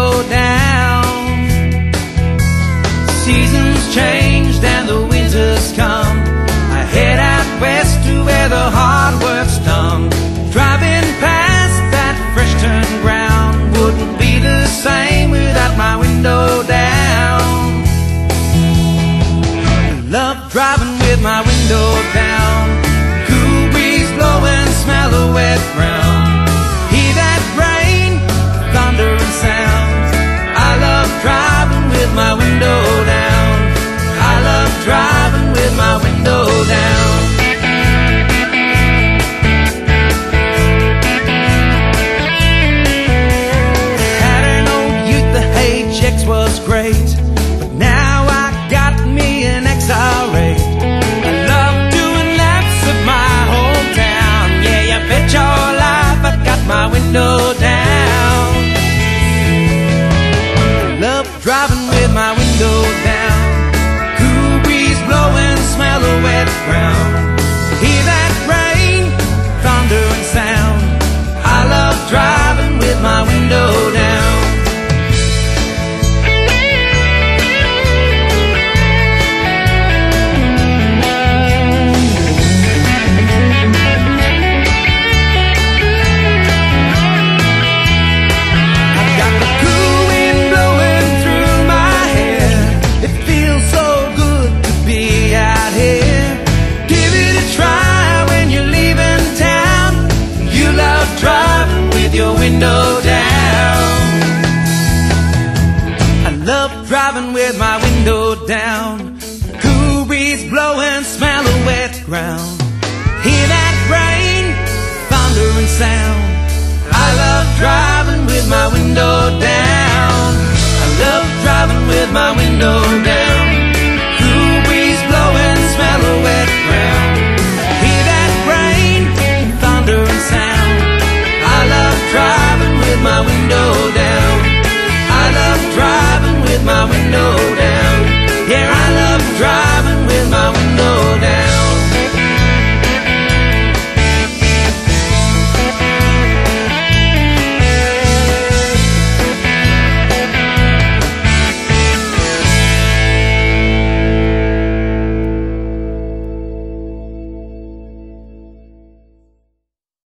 window down. Seasons changed and the winter's come. I head out west to where the hard work's done. Driving past that fresh turned ground wouldn't be the same without my window down. Love driving with my window down. Cool breeze blowing, smell of wet ground. Hear that rain, thunder and sound. I love driving with my window down. I love driving with my window down. Had an old youth, the haychecks was great, but now I got me an XR8. I love doing laps of my hometown. Yeah, you bet your life I got my window down. Love driving with my window down. Cool breeze blowing, smell of wet ground. Hear that rain, thunder and sound. I love driving with my window down. Your window down. I love driving with my window down. Cool breeze blowing, smell of wet ground. Hear that rain, thunder and sound. I love driving with my window down.